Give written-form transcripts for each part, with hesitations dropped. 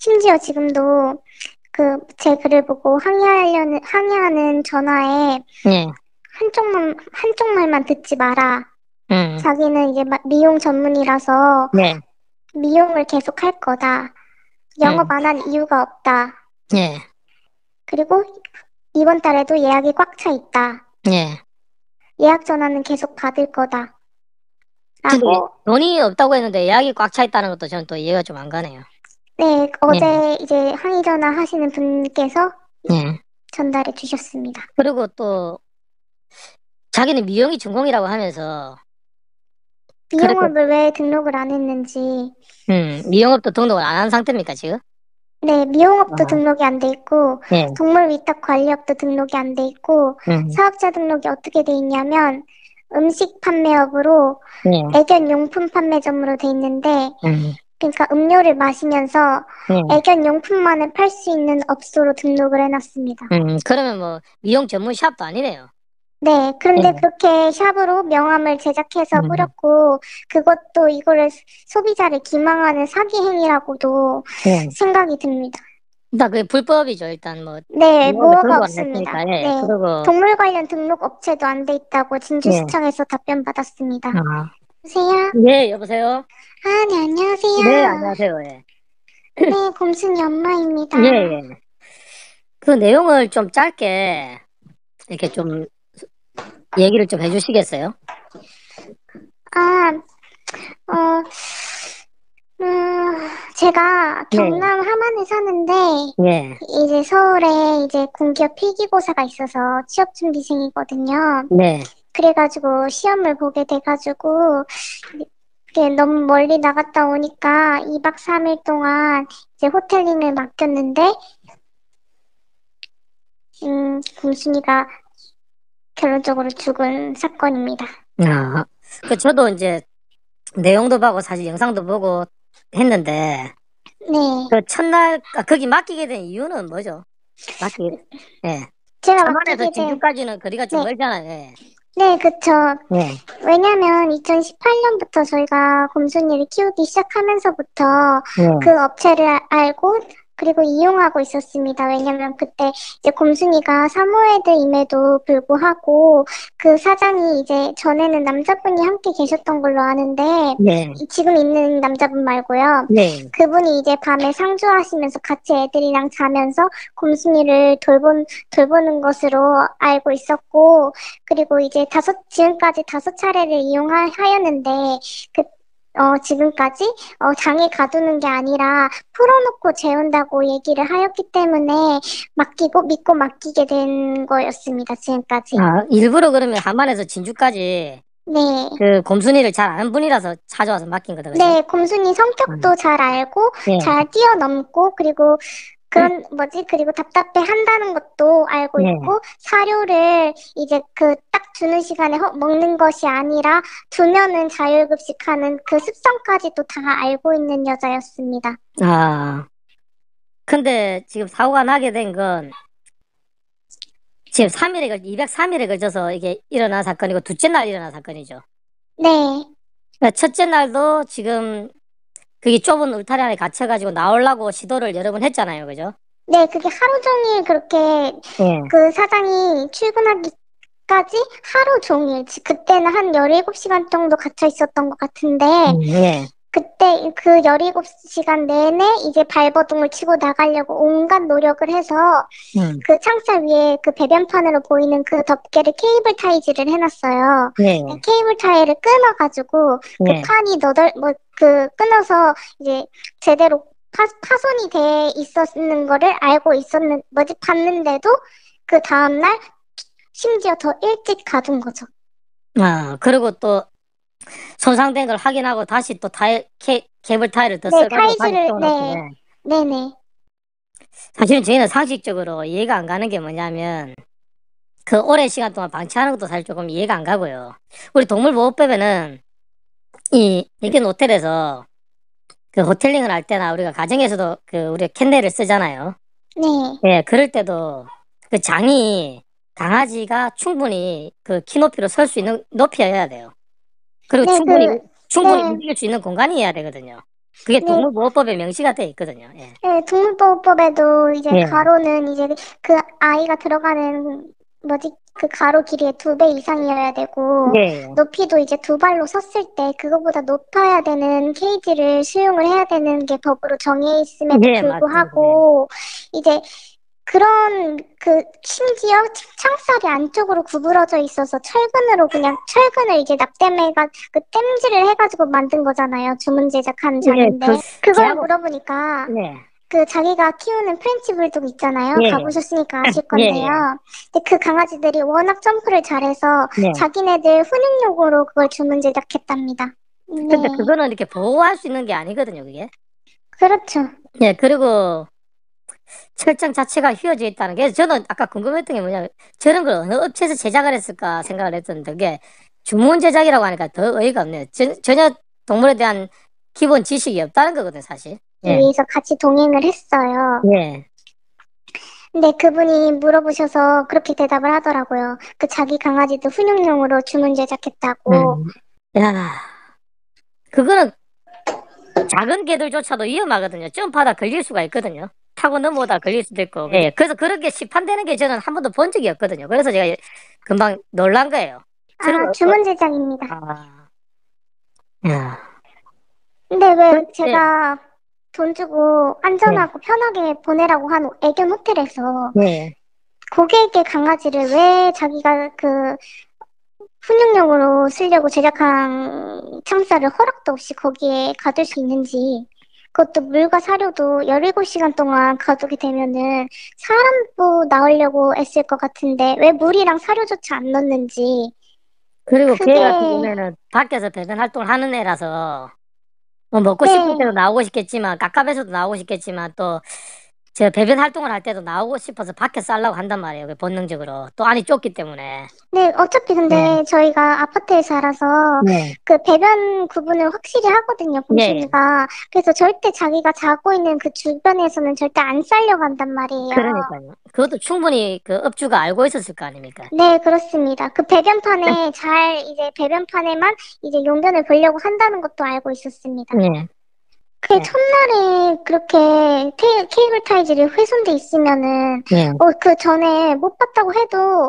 심지어 지금도 그 제 글을 보고 항의하는 전화에 예, 한쪽 말만 듣지 마라. 음, 자기는 이제 미용 전문이라서 예, 미용을 계속 할 거다. 영업 음, 안 한 이유가 없다. 예, 그리고 이번 달에도 예약이 꽉 차 있다. 예. 예약 전화는 계속 받을 거다. 근데 라고, 돈이 없다고 했는데 예약이 꽉 차 있다는 것도 저는 또 이해가 좀 안 가네요. 네, 예, 어제 이제 항의 전화 하시는 분께서 예. 전달해 주셨습니다. 그리고 또 자기는 미용이 전공이라고 하면서 그렇게 미용업을 왜 등록을 안 했는지, 미용업도 등록을 안 한 상태입니까, 지금? 네, 미용업도 아, 등록이 안 돼 있고, 예, 동물위탁관리업도 등록이 안 돼 있고, 음, 사업자 등록이 어떻게 돼 있냐면, 음식 판매업으로 예, 애견 용품 판매점으로 돼 있는데, 음, 그러니까 음료를 마시면서 예. 애견 용품만을 팔 수 있는 업소로 등록을 해놨습니다. 그러면 뭐 미용 전문 샵도 아니네요. 네, 예, 그런데 그렇게 샵으로 명함을 제작해서 음, 뿌렸고, 그것도 이거를 소비자를 기망하는 사기 행위라고도 예. 생각이 듭니다. 일단 그게 불법이죠. 일단 뭐 네, 미용업에 뭐가 등록 안 없습니다. 했으니까, 예. 네, 그리고, 동물 관련 등록 업체도 안 돼 있다고 예, 진주시청에서 답변 받았습니다. 아, 여보세요? 예, 여보세요? 아, 네, 네, 안녕하세요. 안녕하세요. 예. 네, 곰순이 엄마입니다. 예, 예. 그 내용을 좀 짧게 이렇게 좀 얘기를 좀 해주시겠어요? 아, 어, 제가 예, 경남 함안에 사는데, 예, 이제 서울에 이제 공기업 필기고사가 있어서 취업준비생이거든요. 네, 그래가지고 시험을 보게 돼가지고, 이게 너무 멀리 나갔다 오니까 2박 3일 동안 이제 호텔링을 맡겼는데, 곰순이가 결론적으로 죽은 사건입니다. 아, 그 저도 이제 내용도 보고 사실 영상도 보고 했는데, 네. 그 첫날, 거기 맡기게 된 이유는 뭐죠? 맡기, 예. 제가 천안에서 맡기게 된, 진주까지는 거리가 좀 네. 멀잖아요. 예, 네, 그쵸. 예, 왜냐면 2018년부터 저희가 곰순이를 키우기 시작하면서부터 예, 그 업체를 알고 그리고 이용하고 있었습니다. 왜냐면 그때 이제 곰순이가 사모예드임에도 불구하고 그 사장이 이제 전에는 남자분이 함께 계셨던 걸로 아는데 예, 지금 있는 남자분 말고요. 네, 그분이 이제 밤에 상주하시면서 같이 애들이랑 자면서 곰순이를 돌보는 것으로 알고 있었고 그리고 이제 지금까지 5차례를 이용하였는데, 그, 지금까지, 장에 가두는 게 아니라 풀어놓고 재운다고 얘기를 하였기 때문에 믿고 맡기게 된 거였습니다, 지금까지. 아, 일부러 그러면 함안에서 진주까지 네. 그 곰순이를 잘 아는 분이라서 찾아와서 맡긴 거다, 그죠? 네, 곰순이 음, 성격도 잘 알고, 예, 잘 뛰어넘고, 그리고 그리고 답답해 한다는 것도 알고 예. 있고, 사료를 이제 그 딱 주는 시간에 먹는 것이 아니라, 두면은 자율급식하는 그 습성까지도 다 알고 있는 여자였습니다. 아, 근데 지금 사고가 나게 된 건 지금 203일에 걸쳐서 이게 일어난 사건이고, 둘째 날 일어난 사건이죠. 네. 그러니까 첫째 날도 지금 그게 좁은 울타리 안에 갇혀가지고 나오려고 시도를 여러 번 했잖아요. 그죠? 네, 그게 하루 종일 그렇게 예. 그 사장이 출근하기까지 하루 종일, 그때는 한 17시간 정도 갇혀 있었던 것 같은데, 예. 그때 그 17시간 내내 이제 발버둥을 치고 나가려고 온갖 노력을 해서 음, 그 창살 위에 그 배변판으로 보이는 그 덮개를 케이블 타이즈를 해놨어요. 예. 케이블 타이를 끊어가지고 그 예. 판이 끊어서 이제 제대로 파손이 돼 있었는 거를 알고 봤는데도 그 다음날 심지어 더 일찍 가둔 거죠. 아, 그리고 또 손상된 걸 확인하고 다시 또 케이블 타일을 더 네, 써가지고 다시 타이즈를, 네, 세워놓길래. 네네, 사실은 저희는 상식적으로 이해가 안 가는 게 뭐냐면, 그 오랜 시간 동안 방치하는 것도 사실 조금 이해가 안 가고요. 우리 동물보호법에는 이 인근 호텔에서 그 호텔링을 할 때나 우리가 가정에서도 그 우리가 캔넬을 쓰잖아요. 네, 예, 그럴 때도 그 장이 강아지가 충분히 그 키 높이로 설 수 있는 높이여야 돼요. 그리고 네, 충분히 네, 움직일 수 있는 공간이어야 되거든요. 그게 네, 동물보호법에 명시가 돼 있거든요. 예. 네, 동물보호법에도 이제 예. 가로는 이제 그 아이가 들어가는 뭐지? 그 가로 길이의 2배 이상이어야 되고, 예. 높이도 이제 두 발로 섰을 때 그거보다 높아야 되는 케이지를 수용을 해야 되는 게 법으로 정해 있음에도 예, 맞습니다. 네. 불구하고, 이제 그런 그 심지어 창살이 안쪽으로 구부러져 있어서 철근으로 그냥 철근을 이제 납땜해가 그 땜질을 해가지고 만든 거잖아요. 주문 제작한 예, 장인데 그걸 걔하고, 물어보니까 예. 그 자기가 키우는 프렌치 불독 있잖아요. 예, 가보셨으니까 아실 예, 건데요. 예. 근데 그 강아지들이 워낙 점프를 잘해서 예. 자기네들 훈육용으로 그걸 주문 제작했답니다. 근데 네, 그거는 이렇게 보호할 수 있는 게 아니거든요, 그게. 그렇죠. 예, 그리고 철장 자체가 휘어져 있다는 게 저는 아까 궁금했던 게 뭐냐 저런 걸 어느 업체에서 제작을 했을까 생각을 했었는데 그게 주문 제작이라고 하니까 더 어이가 없네요. 전혀 동물에 대한 기본 지식이 없다는 거거든요, 사실. 예, 위해서 같이 동행을 했어요. 예. 근데 그분이 물어보셔서 그렇게 대답을 하더라고요. 그 자기 강아지도 훈육용으로 주문 제작했다고. 음. 야, 그거는 작은 개들조차도 위험하거든요. 점프하다 걸릴 수가 있거든요. 타고 넘어오다 걸릴 수도 있고. 예, 그래서 그렇게 시판되는 게 저는 한 번도 본 적이 없거든요. 그래서 제가 금방 놀란 거예요. 저런 아, 거, 주문 제작입니다. 아, 야, 근데 그, 왜 예, 제가 돈 주고 예, 안전하고 편하게 보내라고 한 애견 호텔에서 예. 고객의 강아지를 왜 자기가 그 훈육용으로 쓰려고 제작한 창살을 허락도 없이 거기에 가둘 수 있는지, 그것도 물과 사료도 17시간 동안 가두게 되면은 사람도 나오려고 애쓸 것 같은데 왜 물이랑 사료조차 안 넣는지, 그리고 걔 같은 그게, 경우에는 밖에서 배변 활동을 하는 애라서 뭐 먹고 싶을 네, 때도 나오고 싶겠지만 깝깝해서도 나오고 싶겠지만 또 저 배변 활동을 할 때도 나오고 싶어서 밖에 싸려고 한단 말이에요. 그 본능적으로 또 안이 좁기 때문에. 네, 어차피 네, 근데 저희가 아파트에 살아서 네, 그 배변 구분을 확실히 하거든요, 예, 예. 곰순이가. 그래서 절대 자기가 자고 있는 그 주변에서는 절대 안 싸려고 한단 말이에요. 그러니까요. 그것도 충분히 그 업주가 알고 있었을 거 아닙니까? 네, 그렇습니다. 그 배변판에 잘 이제 배변판에만 이제 용변을 보려고 한다는 것도 알고 있었습니다. 예, 그 예, 첫날에 그렇게 케이블 타이즈를 훼손돼 있으면은 예. 그 전에 못 봤다고 해도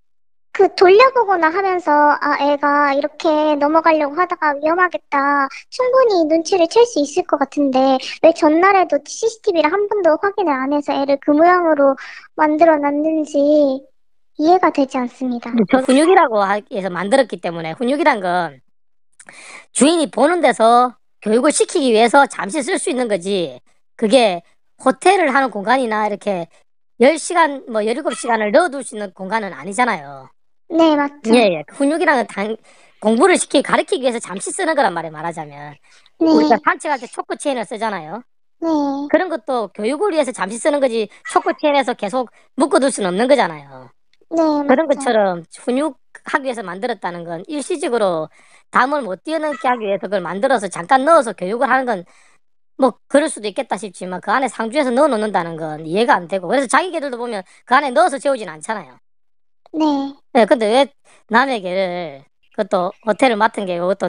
그 돌려보거나 하면서 아 애가 이렇게 넘어가려고 하다가 위험하겠다 충분히 눈치를 챌 수 있을 것 같은데 왜 전날에도 CCTV를 한 번도 확인을 안 해서 애를 그 모양으로 만들어 놨는지 이해가 되지 않습니다. 근데 저 훈육이라고 해서 만들었기 때문에 훈육이란 건 주인이 보는 데서 교육을 시키기 위해서 잠시 쓸 수 있는 거지. 그게 호텔을 하는 공간이나 이렇게 10시간, 뭐 17시간을 넣어둘 수 있는 공간은 아니잖아요. 네, 예, 맞죠. 예. 훈육이라는 공부를 가르치기 위해서 잠시 쓰는 거란 말이에요, 말하자면. 우리가 네, 산책할 때 초크 체인을 쓰잖아요. 네, 그런 것도 교육을 위해서 잠시 쓰는 거지, 초크 체인에서 계속 묶어둘 수는 없는 거잖아요. 네, 그런 맞죠. 것처럼 훈육하기 위해서 만들었다는 건 일시적으로 담을 못 뛰어넘게 하기 위해서 그걸 만들어서 잠깐 넣어서 교육을 하는 건 뭐 그럴 수도 있겠다 싶지만 그 안에 상주해서 넣어 놓는다는 건 이해가 안 되고 그래서 자기 개들도 보면 그 안에 넣어서 재우진 않잖아요. 네, 예, 근데 왜 남의 개를 그것도 호텔을 맡은 게 그것도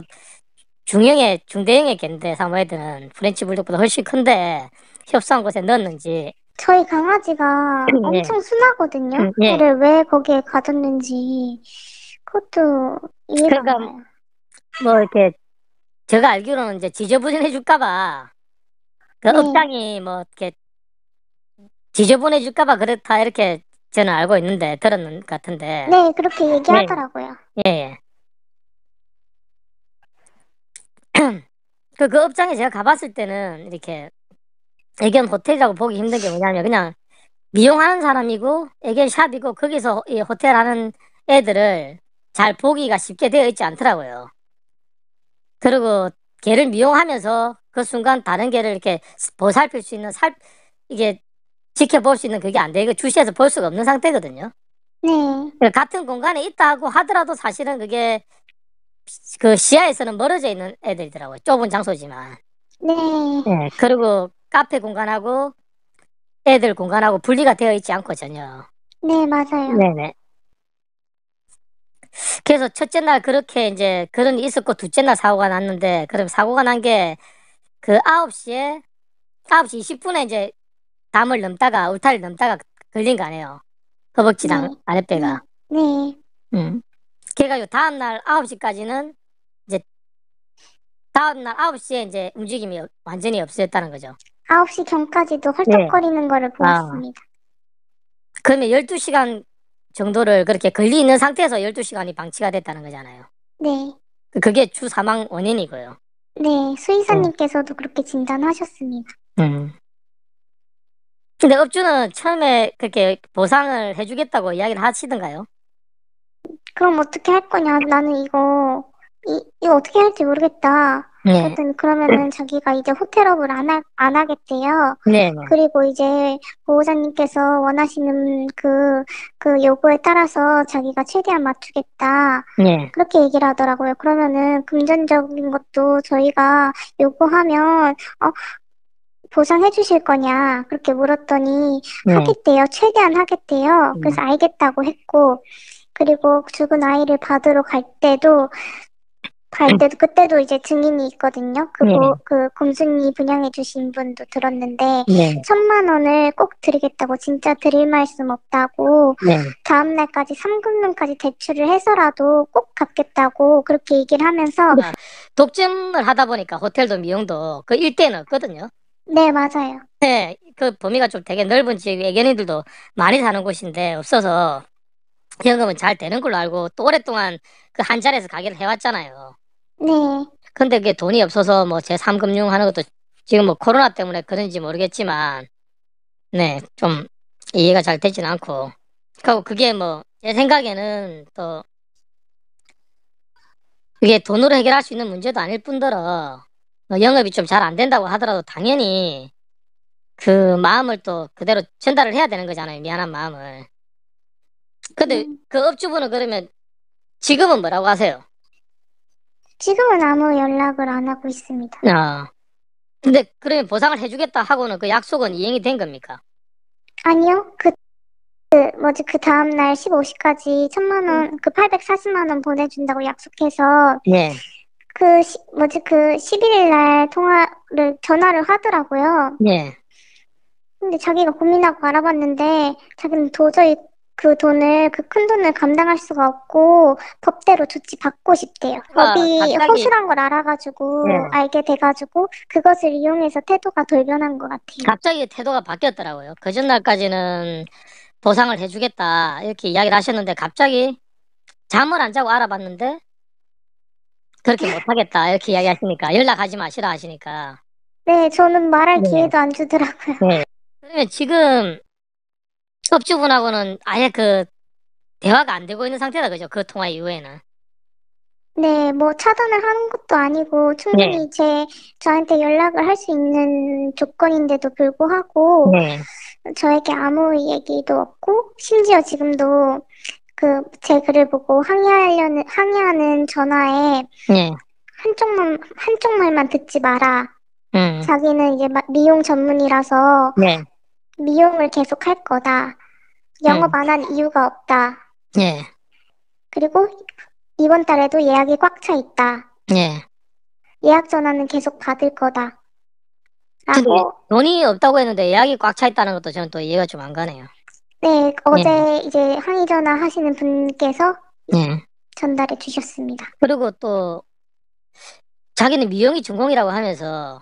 중대형의 개인데 사모예드는 프렌치 불독보다 훨씬 큰데 협소한 곳에 넣었는지 저희 강아지가 예, 엄청 순하거든요. 예. 애를 왜 거기에 가뒀는지 그것도 이해가 안 그러니까 가요. 뭐 이렇게 제가 알기로는 이제 지저분해 줄까 봐 그 네, 업장이 뭐 이렇게 지저분해 줄까 봐 그렇다 이렇게 저는 알고 있는데 들었는 것 같은데 네, 그렇게 예, 얘기하더라고요. 예, 예. 그 업장에 제가 가봤을 때는 이렇게 애견 호텔이라고 보기 힘든 게 뭐냐면 그냥 미용하는 사람이고 애견 샵이고 거기서 이 호텔 하는 애들을 잘 보기가 쉽게 되어 있지 않더라고요. 그리고 개를 미용하면서 그 순간 다른 개를 이렇게 보살필 수 있는 이게 지켜볼 수 있는 그게 안 돼. 이거 주시해서 볼 수가 없는 상태거든요. 네, 같은 공간에 있다고 하더라도 사실은 그게 그 시야에서는 멀어져 있는 애들이더라고요. 좁은 장소지만. 네, 예, 그리고 카페 공간하고 애들 공간하고 분리가 되어 있지 않고 전혀. 네, 맞아요. 네네. 그래서 첫째 날 그렇게 이제 그런 일이 있었고 둘째 날 사고가 났는데 그럼 사고가 난 게 그 9시에 9시 20분에 이제 담을 넘다가 울타리를 넘다가 걸린 거 아니에요. 허벅지랑 네, 네, 아랫배가. 네. 그래가지고 다음날 9시까지는 이제 다음날 9시에 이제 움직임이 완전히 없어졌다는 거죠. 9시 전까지도 네. 헐떡거리는 거를 아, 보았습니다. 그러면 12시간 정도를 그렇게 걸리 있는 상태에서 12시간이 방치가 됐다는 거잖아요. 네, 그게 주 사망 원인이고요. 네. 네. 수의사님께서도 그렇게 진단하셨습니다. 음. 근데 업주는 처음에 그렇게 보상을 해주겠다고 이야기를 하시던가요? 그럼 어떻게 할 거냐? 나는 이거 어떻게 할지 모르겠다. 네. 그랬더니 그러면은 자기가 이제 호텔업을 안 하겠대요. 네, 네. 그리고 이제 보호자님께서 원하시는 그 요구에 따라서 자기가 최대한 맞추겠다. 네. 그렇게 얘기를 하더라고요. 그러면은 금전적인 것도 저희가 요구하면, 보상해 주실 거냐? 그렇게 물었더니 네. 하겠대요. 최대한 하겠대요. 그래서 알겠다고 했고, 그리고 죽은 아이를 받으러 그때도 이제 증인이 있거든요. 네. 그 곰순이 분양해 주신 분도 들었는데, 네. 1,000만 원을 꼭 드리겠다고, 진짜 드릴 말씀 없다고, 네. 다음날까지 3금융까지 대출을 해서라도 꼭 갚겠다고 그렇게 얘기를 하면서, 독점을 하다 보니까 호텔도 미용도 그 일대는 없거든요. 네, 맞아요. 네. 그 범위가 좀 되게 넓은 지역 애견인들도 많이 사는 곳인데 없어서 현금은 잘 되는 걸로 알고 또 오랫동안 그 한 자리에서 가게를 해왔잖아요. 네, 근데 그게 돈이 없어서 뭐 제3금융 하는 것도 지금 뭐 코로나 때문에 그런지 모르겠지만, 네, 좀 이해가 잘 되진 않고. 그리고 그게 뭐, 제 생각에는 또, 그게 돈으로 해결할 수 있는 문제도 아닐 뿐더러, 뭐 영업이 좀 잘 안 된다고 하더라도 당연히 그 마음을 또 그대로 전달을 해야 되는 거잖아요. 미안한 마음을. 근데 음, 그 업주분은 그러면 지금은 뭐라고 하세요? 지금은 아무 연락을 안 하고 있습니다. 아, 근데 그러면 보상을 해주겠다 하고는 그 약속은 이행이 된 겁니까? 아니요, 그 다음날 15시까지 1,000만 원, 840만 원 보내준다고 약속해서, 네, 11일 날 전화를 하더라고요. 네. 근데 자기가 고민하고 알아봤는데, 자기는 도저히 그 큰 돈을 감당할 수가 없고, 법대로 조치 받고 싶대요. 법이 갑자기, 허술한 걸 네. 알게 돼가지고, 그것을 이용해서 태도가 돌변한 것 같아요. 갑자기 태도가 바뀌었더라고요. 그 전날까지는 보상을 해주겠다 이렇게 이야기를 하셨는데 갑자기 잠을 안 자고 알아봤는데 그렇게 못하겠다 이렇게 이야기하시니까 연락하지 마시라 하시니까. 네, 저는 말할 네. 기회도 안 주더라고요. 네. 그러면 지금 업주분하고는 아예 그 대화가 안 되고 있는 상태다 그죠? 그 통화 이후에는. 네, 뭐 차단을 하는 것도 아니고 네. 충분히 저한테 연락을 할 수 있는 조건인데도 불구하고 네. 저에게 아무 얘기도 없고 심지어 지금도 제 글을 보고 항의하는 전화에 네. 한쪽 말만 듣지 마라. 음. 자기는 이제 미용 전문이라서 네. 미용을 계속 할 거다. 영업 음. 안 할 이유가 없다. 네. 그리고 이번 달에도 예약이 꽉 차 있다. 네. 예약 전화는 계속 받을 거다. 근데 라고, 돈이 없다고 했는데 예약이 꽉 차 있다는 것도 저는 또 이해가 좀 안 가네요. 네, 네. 어제 이제 항의 전화 하시는 분께서 네. 전달해 주셨습니다. 그리고 또 자기는 미용이 전공이라고 하면서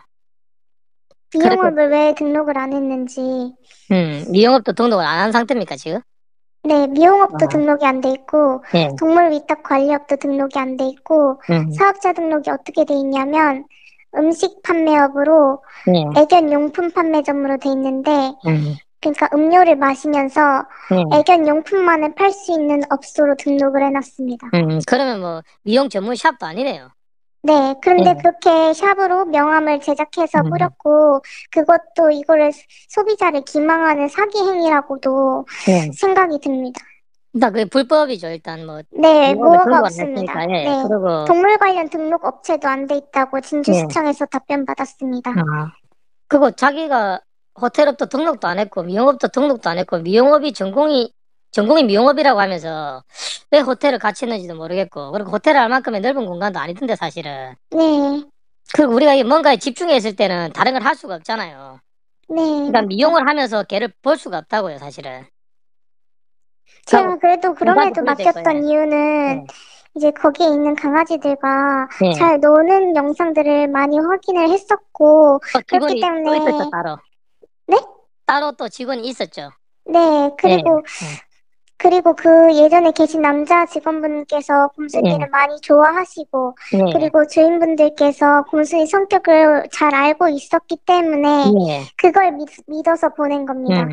그렇게 미용업을 왜 등록을 안 했는지, 미용업도 등록을 안 한 상태입니까 지금? 네, 미용업도 아, 등록이 안 돼 있고, 네. 동물위탁관리업도 등록이 안 돼 있고, 음. 사업자 등록이 어떻게 돼 있냐면, 음식 판매업으로 네. 애견 용품 판매점으로 돼 있는데, 음. 그러니까 음료를 마시면서 네. 애견 용품만을 팔 수 있는 업소로 등록을 해놨습니다. 그러면 뭐 미용 전문 샵도 아니네요. 네, 네. 그런데 그렇게 샵으로 명함을 제작해서 음. 뿌렸고, 그것도 이거를 소비자를 기망하는 사기 행위라고도 네. 생각이 듭니다. 일단 그게 불법이죠. 일단 뭐 네, 미용업에 뭐가 등록 안 없습니다. 했으니까. 예. 네, 그리고 동물 관련 등록 업체도 안 돼 있다고 예. 진주시청에서 답변 받았습니다. 아. 그리고 자기가 호텔업도 등록도 안 했고 미용업도 등록도 안 했고 미용업이 전공이 미용업이라고 하면서 왜 호텔을 같이 했는지도 모르겠고 그리고 호텔을 할 만큼의 넓은 공간도 아니던데 사실은. 네, 그 우리가 이 뭔가에 집중했을 때는 다른 걸 할 수가 없잖아요. 네, 그러니까 맞죠. 미용을 하면서 걔를 볼 수가 없다고요, 사실은. 그하고 제가 그래도 공사도 그럼에도 그래 될 거예요. 맡겼던 이유는 네. 이제 거기에 있는 강아지들과 네. 잘 노는 영상들을 많이 확인을 했었고, 또 그렇기 직원이 또 있었죠, 때문에, 따로. 네? 따로 또 직원이 있었죠. 네, 예. 그리고 그 예전에 계신 남자 직원분께서 곰순이를 예. 많이 좋아하시고, 예. 그리고 주인분들께서 곰순이 성격을 잘 알고 있었기 때문에 예. 그걸 믿어서 보낸 겁니다.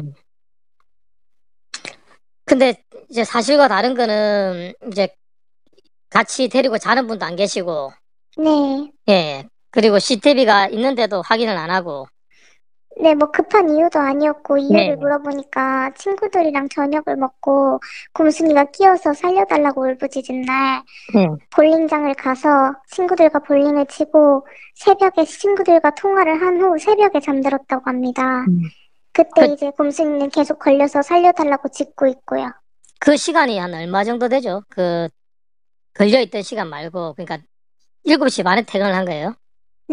근데 이제 사실과 다른 거는 이제 같이 데리고 자는 분도 안 계시고, 네. 예. 그리고 CCTV가 있는데도 확인을 안 하고, 네, 뭐 급한 이유도 아니었고, 이유를 네. 물어보니까 친구들이랑 저녁을 먹고 곰순이가 끼어서 살려달라고 울부짖은 날, 예. 볼링장을 가서 친구들과 볼링을 치고 새벽에 친구들과 통화를 한 후 새벽에 잠들었다고 합니다. 음. 그때 그, 이제 곰순이는 계속 걸려서 살려달라고 짖고 있고요. 그 시간이 한 얼마 정도 되죠? 그, 걸려있던 시간 말고, 그러니까 7시 반에 퇴근을 한 거예요? 네,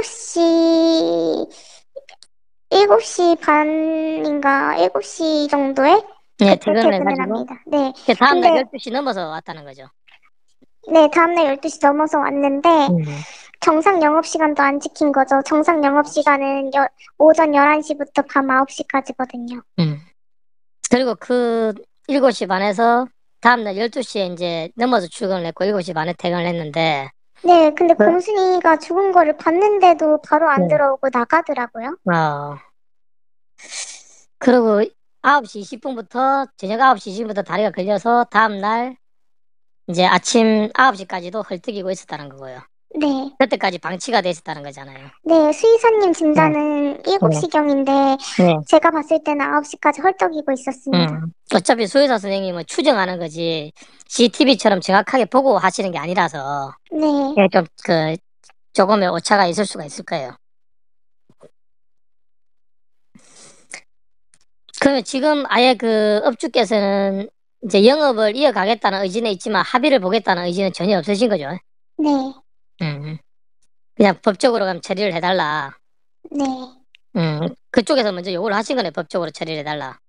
7시 반인가 7시 정도에 예, 그때 퇴근을 퇴근을 해가지고. 합니다. 네. 그 다음날 근데 12시 넘어서 왔다는 거죠. 네, 다음날 12시 넘어서 왔는데 음. 정상 영업시간도 안 지킨 거죠. 정상 영업시간은 오전 11시부터 밤 9시까지거든요. 음. 그리고 그 7시 반에서 다음날 12시에 이제 넘어서 출근을 했고 7시 반에 퇴근을 했는데, 네, 근데 그, 곰순이가 죽은 거를 봤는데도 바로 안 네. 들어오고 나가더라고요. 어, 그리고 9시 20분부터, 저녁 9시 20분부터 다리가 걸려서 다음날 이제 아침 9시까지도 헐떡이고 있었다는 거고요. 네. 그때까지 방치가 돼 있었다는 거잖아요. 네, 수의사님 네. 진단은 네. 7시경인데 네. 제가 봤을 때는 9시까지 헐떡이고 있었습니다. 어차피 수의사 선생님은 추정하는 거지, CCTV처럼 정확하게 보고 하시는 게 아니라서, 네, 예, 좀, 조금의 오차가 있을 수가 있을 거예요. 그러면 지금 아예 그 업주께서는 이제 영업을 이어가겠다는 의지는 있지만 합의를 보겠다는 의지는 전혀 없으신 거죠? 네, 음. 그냥 법적으로 그럼 처리를 해달라. 네. 그쪽에서 먼저 요구를 하신 거네, 법적으로 처리를 해달라.